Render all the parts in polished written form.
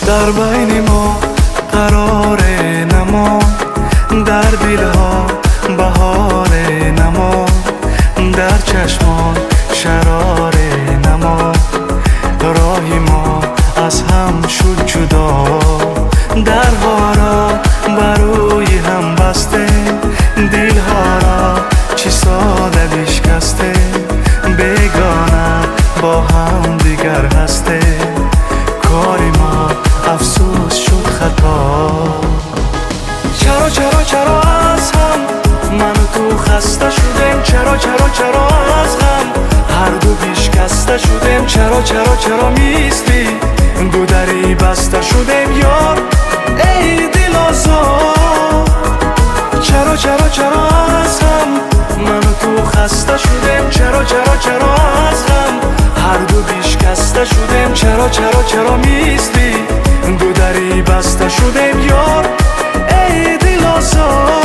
در بین ما قرار نما، در دلها بهار نما، در چشمان شرار نما. راهی ما از هم شد جدا، درها را بروی هم بسته، دلها را چی ساده بشکسته، بیگانه با هم دیگر هسته. کار ما افسوس شد خطا. چرا چرا چرا از هم من و تو خسته شدیم، چرا چرا چرا از غم هر دو بشکسته شدیم، چرا چرا چرا میستی دو دری بسته شدیم یار ای دل آزار. چرا چرا چرا از هم من و تو خسته شدیم، چرا چرا چرا از غم هر دو بشکسته شدیم، چرا چرا چرا میستی دو دری بسته شدیم یار ای دل آزار.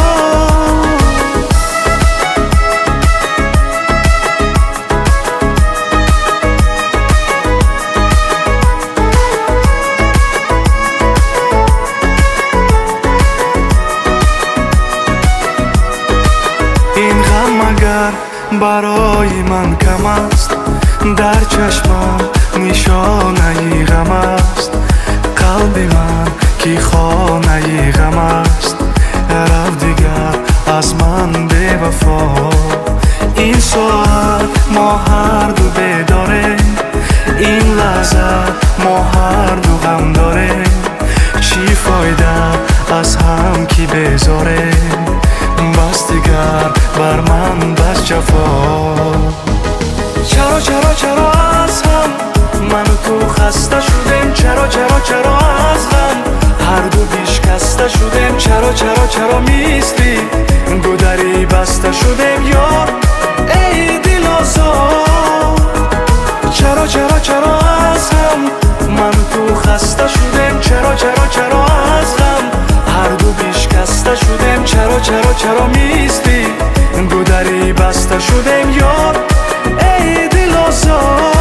این غم اگر برای من کم است، در چشمم نشانه غم است. قلب من که خانه غم است، رفت دیگر از من بی وفا. این ساعت ما هر دو بیداریم، این لحظه ما هر دو غم داریم. چی فایده از هم که بیزاریم، بس دیگر بر من بس جفا. چرا چرا چرا از هم من و تو خسته شدیم، چرا چرا چرا از غم هر دو بشکسته شدیم، چرا چرا چرا میستی دو دری بسته شدیم یار ای دل آزار. چرا چرا چرا از هم من و تو خسته شدیم، چرا چرا چرا از غم هر دو بشکسته شدیم، چرا چرا چرا میستی دو دری بسته شدیم یار ای دل آزار.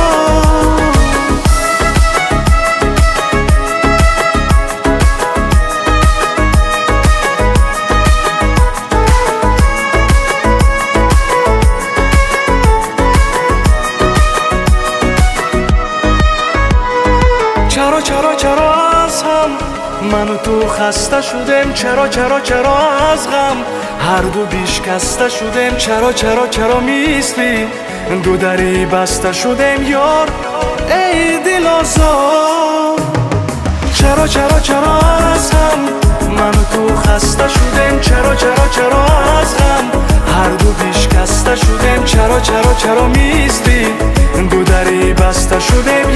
چرا چرا چرا از هم من و تو خسته شدیم، چرا چرا چرا از غم هر دو بشکسته شدیم، چرا چرا چرا میستی دو دری بسته شدیم یار ای دل آزار. چرا چرا چرا از هم من و تو خسته شدیم، چرا چرا چرا از غم هر دو بشکسته شدیم، چرا چرا چرا میستی دو دری بسته شدیم